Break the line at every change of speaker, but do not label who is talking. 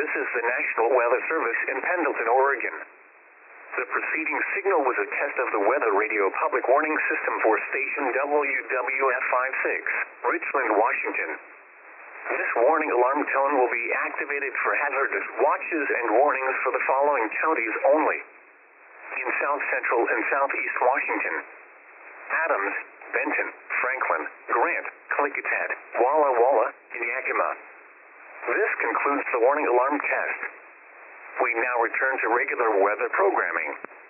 This is the National Weather Service in Pendleton, Oregon. The preceding signal was a test of the weather radio public warning system for station WWF56, Richland, Washington. This warning alarm tone will be activated for hazardous watches and warnings for the following counties only. In South Central and Southeast Washington: Adams, Benton, Franklin, Grant, Klickitat, Walla, and Yakima. This concludes the warning alarm test. We now return to regular weather programming.